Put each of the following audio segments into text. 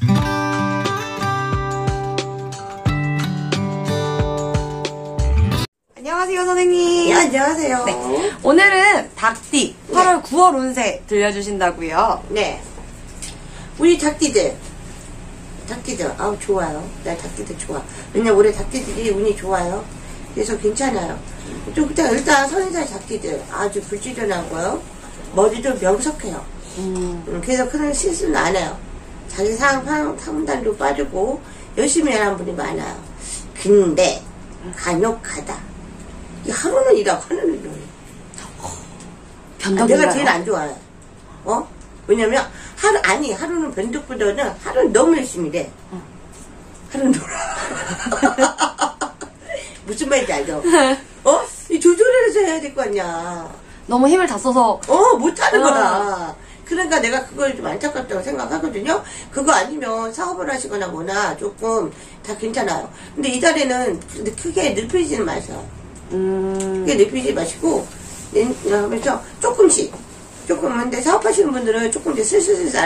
안녕하세요, 선생님. 네, 안녕하세요. 네. 오늘은 닭띠 8월, 9월 운세 들려주신다고요? 네. 우리 닭띠들, 아우, 좋아요. 나 닭띠들 좋아. 왜냐면 올해 닭띠들이 운이 좋아요. 그래서 괜찮아요. 좀, 일단 선인사의 닭띠들 아주 불지전하고요. 머리도 명석해요. 그래서 큰 실수는 안 해요. 자기 상담도 빠르고 열심히 하는 분이 많아요. 근데, 간혹하다. 하루는 일하고 하루는 일하고. 변덕인가요? 내가 제일 안 좋아요. 왜냐면 하루는 변덕보다는 하루는 너무 열심히 해. 하루는 놀아. 무슨 말인지 알죠? 이 조절을 해서 해야 될 거 아니야. 너무 힘을 다 써서. 못하는 거야. 그러니까 내가 그걸 좀 안타깝다고 생각하거든요. 그거 아니면 사업을 하시거나 뭐나 조금 다 괜찮아요. 근데 이 달에는 크게 늙히지는 마세요. 크게 늙히지 마시고, 하면서 조금씩, 근데 사업하시는 분들은 조금 이제 슬슬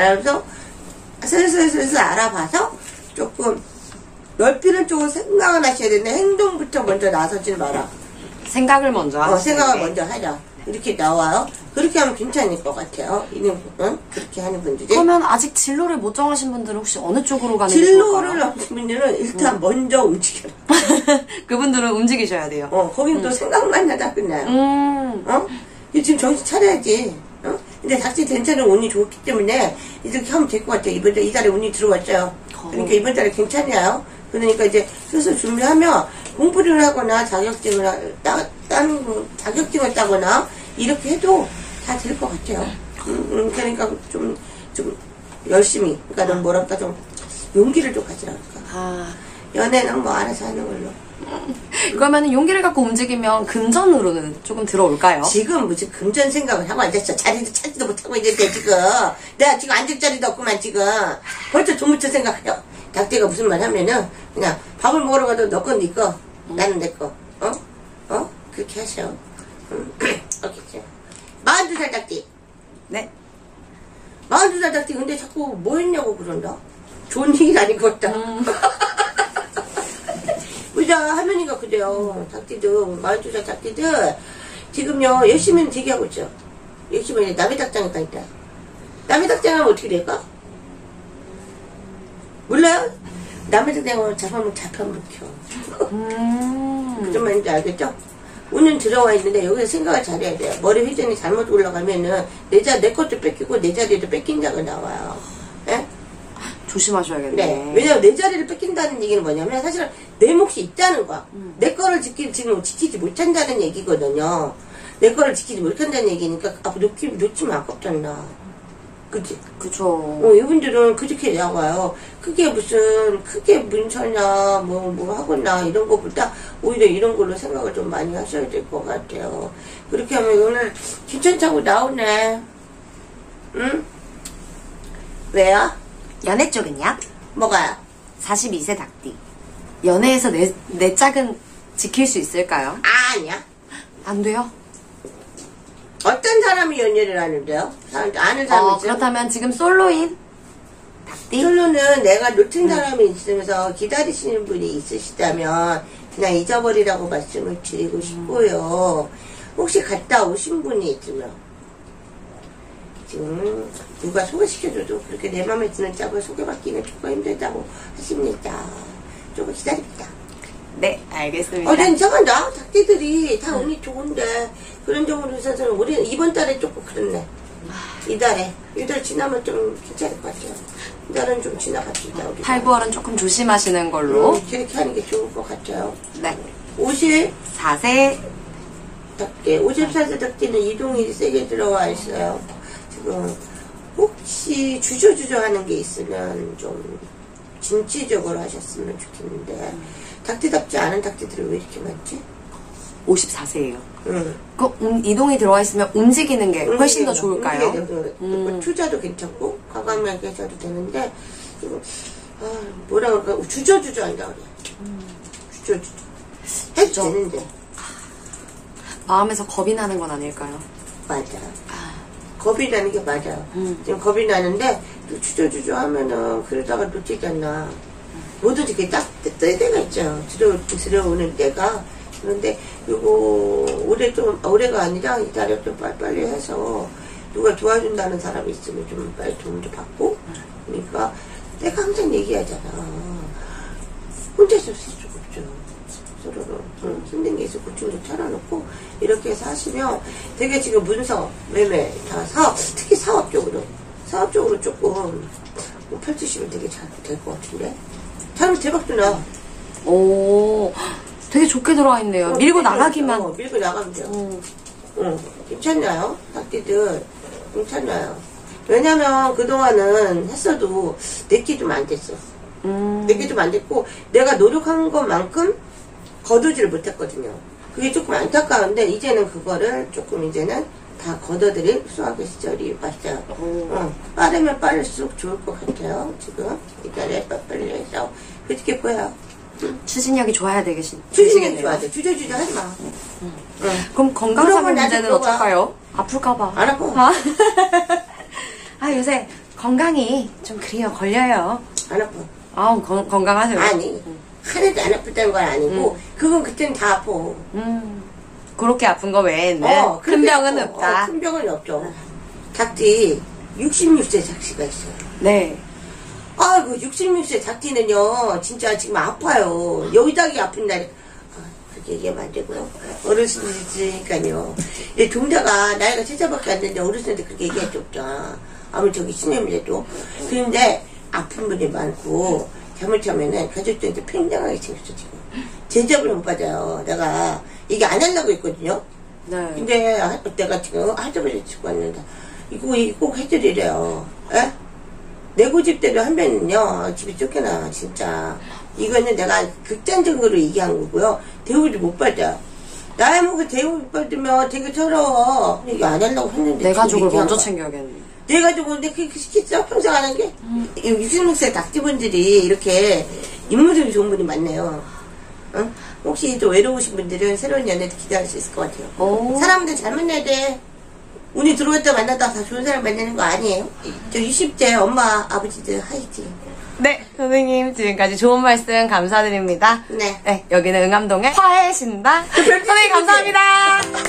알아봐서 조금 넓히는 쪽으로 생각을 하셔야 되는데 행동부터 먼저 나서지 마라. 생각을 먼저 하세요. 생각을 먼저 하자. 이렇게 나와요. 그렇게 하면 괜찮을 것 같아요. 그렇게 하는 분들이. 그러면 아직 진로를 못 정하신 분들은 혹시 어느 쪽으로 가는 게 진로를 좋을까요? 하신 분들은 일단 먼저 움직여라. 그분들은 움직이셔야 돼요. 거긴 또 생각만 하다 끝나요. 지금 정신 차려야지. 근데 닭띠 괜찮은 운이 좋기 때문에 이렇게 하면 될 것 같아요. 이 달에 운이 들어왔죠. 그러니까 이번 달에 괜찮아요. 그러니까 이제 슬슬 준비하면 공부를 하거나 자격증을 따거나 이렇게 해도 다 될 것 같아요. 그러니까 좀 열심히, 그러니까 넌 뭐랄까 좀 용기를 좀 가지라 그럴까. 연애는 뭐 알아서 하는 걸로. 그러면 용기를 갖고 움직이면 금전으로는 조금 들어올까요? 지금 무슨 금전 생각을 하고 앉았어. 자리도 찾지도 못하고 있는데 지금 내가 지금 앉을 자리도 없구만. 지금 벌써 돈부터 생각해요. 닭띠가 무슨 말 하면은 그냥 밥을 먹으러 가도 너 건 네 거, 나는 내 거. 그렇게 하셔. 알겠죠? 42살 닭띠. 네. 42살 닭띠. 근데 자꾸 뭐 했냐고 그런다. 좋은 얘기 아닌 것 같다. 보자, 할머니가 그래요. 닭띠들, 42살 닭띠들 지금요 열심히는 되게 하고 있죠. 열심히 남의 닭장에 가니까. 남의 닭장 하면 어떻게 될까? 몰라요? 남의 닭장을 잡아먹혀. 무슨 말인지 알겠죠? 운은 들어와 있는데 여기서 생각을 잘해야 돼요. 머리 회전이 잘못 올라가면은 내 것도 뺏기고 내 자리도 뺏긴다고 나와요. 예? 조심하셔야겠네. 네. 왜냐면 내 자리를 뺏긴다는 얘기는 뭐냐면 사실은 내 몫이 있다는 거야. 내 거를 지금 지키지 못한다는 얘기거든요. 내 거를 지키지 못한다는 얘기니까 놓치면 아깝잖아. 그치? 그쵸. 이분들은 그렇게 나와요. 크게 문서나 뭐 하거나 이런 거보다 오히려 이런 걸로 생각을 좀 많이 하셔야 될 것 같아요. 그렇게 하면 오늘 괜찮다고 나오네. 응? 왜요? 연애 쪽은요? 뭐가요? 42세 닭띠. 연애에서 내 짝은 지킬 수 있을까요? 아니야. 안 돼요? 어떤 사람이 연애를 하는데요? 아는 사람이 있어요? 그렇다면 지금 솔로인 닭띠? 솔로는 내가 놓친 사람이 있으면서 기다리시는 분이 있으시다면 그냥 잊어버리라고 말씀을 드리고 싶고요. 혹시 갔다 오신 분이 있으면 지금 누가 소개시켜줘도 그렇게 내 맘에 드는 짝을 소개받기는 조금 힘들다고 하십니다. 조금 기다립니다. 네, 알겠습니다. 괜찮다. 닭띠들이 다 운이 좋은데 그런 점으로 있어서는 우리는 이번 달에 조금 그렇네. 이달 지나면 좀 괜찮을 것 같아요. 이달은 좀 지나갑시다. 8, 9월은 조금 조심하시는 걸로. 그렇게 하는 게 좋을 것 같아요. 네. 54세 닭띠. 54세 닭띠는 이동일이 세게 들어와 있어요. 지금 혹시 주저주저 하는 게 있으면 좀 진취적으로 하셨으면 좋겠는데 닭띠답지 않은 닭띠들이 왜 이렇게 많지? 54세예요. 이동이 들어와 있으면 움직이는 게 훨씬 더 좋을까요? 투자도 괜찮고 과감하게 하셔도 되는데 뭐라 그럴까? 주저주저 한다 그래. 주저주저 해도 되는데 마음에서 겁이 나는 건 아닐까요? 맞아. 겁이 나는 게 맞아요. 지금 겁이 나는데 또 주저주저 하면은 그러다가 놓치잖아. 뭐든지 그게 딱 때가 있죠. 들어오는 때가. 그런데 요거 올해가 아니라 이달에 좀 빨리빨리 해서 누가 도와준다는 사람이 있으면 좀 빨리 도움도 받고. 그러니까 내가 항상 얘기하잖아. 혼자서 쓸 수가 없죠. 서로는 힘든 게 있어 고충도 털어놓고 이렇게 해서 하시면 되게 지금 문서, 매매 다 사업, 특히 사업 쪽으로 조금 펼치시면 되게 잘 될 것 같은데. 잘하면 대박도 나. 오, 되게 좋게 들어와 있네요. 밀고 나가기만. 밀고 나가면 돼요. 괜찮나요? 닭띠들 괜찮나요? 왜냐면 그동안은 했어도 내게 좀 안 됐어. 내게 좀 안 됐고 내가 노력한 것만큼 거두지를 못했거든요. 그게 조금 안타까운데 이제는 그거를 조금 이제는 다 걷어들일 수학의 시절이 왔어요. 빠르면 빠를수록 좋을 것 같아요. 지금 이달에 빨리 해서 그렇게 보여요. 추진력이 좋아야 되겠지. 추진력이 좋아야 돼. 주저주저 하지 마. 그럼 건강상의 문제는 어떨까요? 아플까봐. 안 아파. 아, 요새 건강이 좀 그래요. 걸려요. 안 아파. 아우, 건강하세요. 아니. 하나도 안 아프다는 건 아니고 그건 그때는 다 아파. 그렇게 아픈 거 외에는 큰 병은 없다. 큰 병은 없죠. 닭띠 66세 작시가 있어요. 네. 아이고 66세 닭띠는요 진짜 지금 아파요. 여기 닭이 아픈 날 그렇게 얘기하면 안 되고요. 어르신이니까요. 동자가 나이가 3살밖에 안 되는데 어르신한테 그렇게 얘기할 수 없죠. 아무리 저기 신념이라도. 그런데 아픈 분이 많고 잘못하면은 가족들한테 팽당하게 생겼어 지금. 제접을 못 받아요. 내가 이게 안 하려고 했거든요. 네. 근데 내가 지금 하자마자 치고 왔는데 이거 꼭 해드리래요. 에? 내 고집대로 하면은요 집이 쫓겨나 진짜. 이거는 내가 극단적으로 얘기한 거고요. 대우를 못 받아요. 나이 먹고 대우 못 받으면 되게 서러워. 이거 안 하려고 했는데 내 가족을 먼저 챙겨야겠네. 내 가족인데 그렇게 시켰어? 평생 안 한 게? 66세 닭띠분들이 이렇게 인물이 좋은 분이 많네요. 응? 혹시 또 외로우신 분들은 새로운 연애도 기대할 수 있을 것 같아요. 사람들 잘 만나야 돼. 운이 들어왔다 만나다 다 좋은 사람 만나는 거 아니에요. 저 60대 엄마 아버지들 화이팅. 네, 선생님 지금까지 좋은 말씀 감사드립니다. 네. 네, 여기는 응암동의 화해신당. 선생님 감사합니다.